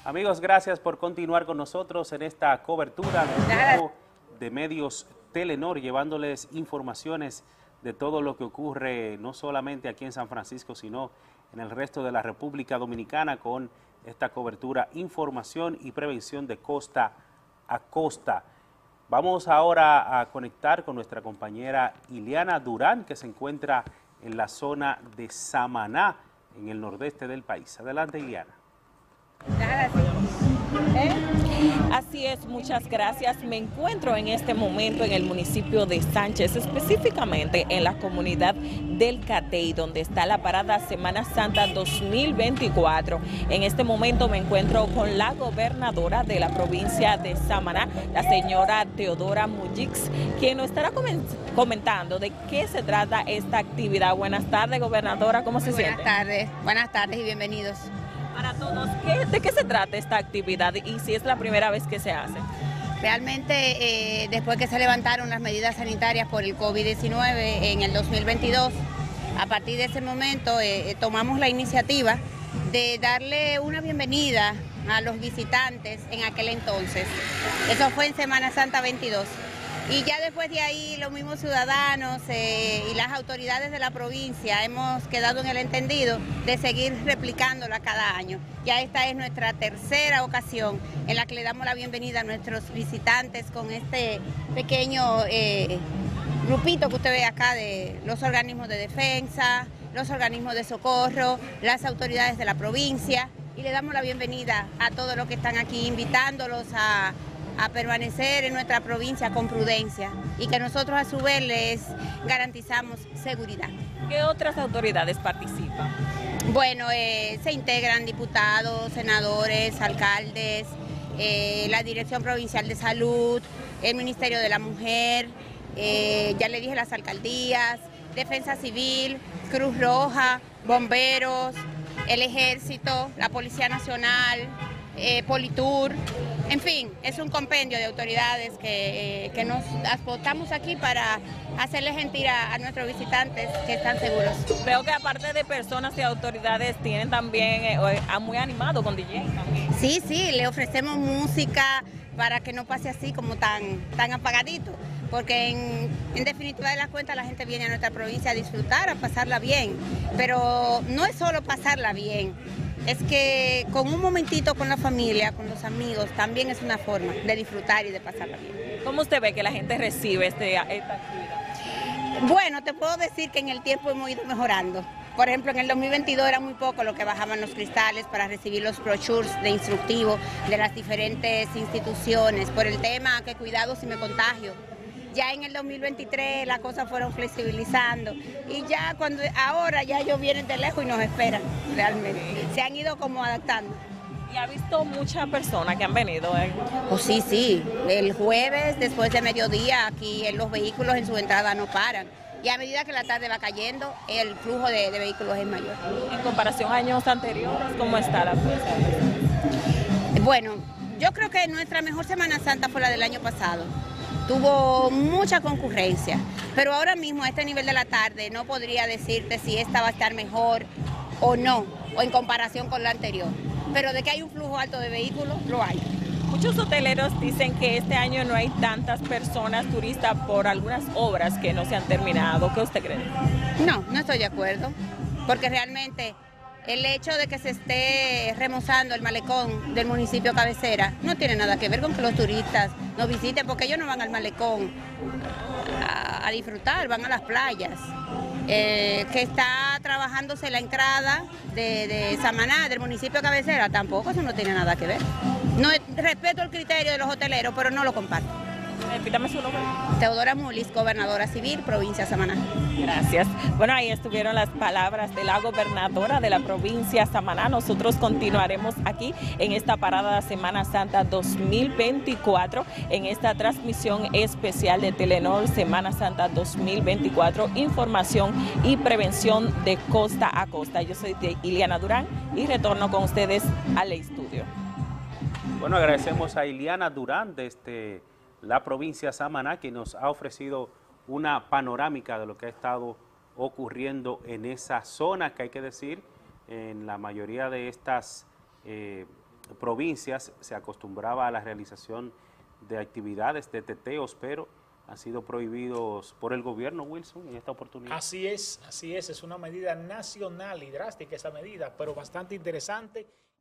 Amigos, gracias por continuar con nosotros en esta cobertura del grupo de medios Telenor, llevándoles informaciones de todo lo que ocurre no solamente aquí en San Francisco, sino en el resto de la República Dominicana con esta cobertura, información y prevención de costa a costa. Vamos ahora a conectar con nuestra compañera Iliana Durán, que se encuentra en la zona de Samaná, en el nordeste del país. Adelante, Iliana. Así es, muchas gracias. Me encuentro en este momento en el municipio de Sánchez, específicamente en la comunidad del Catey, donde está la parada Semana Santa 2024. En este momento me encuentro con la gobernadora de la provincia de Samaná, la señora Teodora Mujica, quien nos estará comentando de qué se trata esta actividad. Buenas tardes, gobernadora, ¿cómo se siente? Buenas tardes y bienvenidos. Para todos, ¿de qué se trata esta actividad y si es la primera vez que se hace? Realmente, después que se levantaron las medidas sanitarias por el COVID-19 en el 2022, a partir de ese momento tomamos la iniciativa de darle una bienvenida a los visitantes en aquel entonces. Eso fue en Semana Santa 22. Y ya después de ahí los mismos ciudadanos y las autoridades de la provincia hemos quedado en el entendido de seguir replicándola cada año. Ya esta es nuestra tercera ocasión en la que le damos la bienvenida a nuestros visitantes con este pequeño grupito que usted ve acá de los organismos de defensa, los organismos de socorro, las autoridades de la provincia, y le damos la bienvenida a todos los que están aquí, invitándolos a permanecer en nuestra provincia con prudencia y que nosotros a su vez les garantizamos seguridad. ¿Qué otras autoridades participan? Bueno, se integran diputados, senadores, alcaldes, la Dirección Provincial de Salud, el Ministerio de la Mujer, ya le dije las alcaldías, Defensa Civil, Cruz Roja, bomberos, el Ejército, la Policía Nacional, Politur. En fin, es un compendio de autoridades que nos apostamos aquí para hacerles sentir a nuestros visitantes que están seguros. Veo que aparte de personas y autoridades tienen también, muy animado con DJ también. Sí, le ofrecemos música para que no pase así como tan apagadito, porque en definitiva de las cuentas la gente viene a nuestra provincia a disfrutar, a pasarla bien, pero no es solo pasarla bien. Es que con un momentito con la familia, con los amigos, también es una forma de disfrutar y de pasarla bien. ¿Cómo usted ve que la gente recibe esta actividad? Bueno, te puedo decir que en el tiempo hemos ido mejorando. Por ejemplo, en el 2022 era muy poco lo que bajaban los cristales para recibir los brochures de instructivo de las diferentes instituciones por el tema que cuidado si me contagio. Ya en el 2023 las cosas fueron flexibilizando y ya ahora ya ellos vienen de lejos y nos esperan realmente. Se han ido como adaptando. ¿Y ha visto muchas personas que han venido? Oh, sí. El jueves después de mediodía aquí los vehículos en su entrada no paran. Y a medida que la tarde va cayendo, el flujo de vehículos es mayor. En comparación a años anteriores, ¿cómo está la cosa? Bueno, yo creo que nuestra mejor Semana Santa fue la del año pasado. Tuvo mucha concurrencia, pero ahora mismo a este nivel de la tarde no podría decirte si esta va a estar mejor o no, o en comparación con la anterior. Pero de que hay un flujo alto de vehículos, lo hay. Muchos hoteleros dicen que este año no hay tantas personas turistas por algunas obras que no se han terminado. ¿Qué usted cree? No estoy de acuerdo, porque realmente el hecho de que se esté remozando el malecón del municipio cabecera no tiene nada que ver con que los turistas nos visiten, porque ellos no van al malecón a disfrutar, van a las playas. Que está trabajándose la entrada de Samaná, del municipio cabecera, tampoco, eso no tiene nada que ver. No, respeto el criterio de los hoteleros, pero no lo comparto. Repítame su nombre. Teodora Mujica, gobernadora civil, provincia de Samaná. Gracias. Bueno, ahí estuvieron las palabras de la gobernadora de la provincia de Samaná. Nosotros continuaremos aquí en esta parada de Semana Santa 2024, en esta transmisión especial de Telenor Semana Santa 2024, información y prevención de costa a costa. Yo soy Iliana Durán y retorno con ustedes al estudio. Bueno, agradecemos a Iliana Durán desde la provincia de Samaná, que nos ha ofrecido una panorámica de lo que ha estado ocurriendo en esa zona, que hay que decir, en la mayoría de estas provincias se acostumbraba a la realización de actividades de teteos, pero han sido prohibidos por el gobierno, Wilson, en esta oportunidad. Así es una medida nacional y drástica esa medida, pero bastante interesante.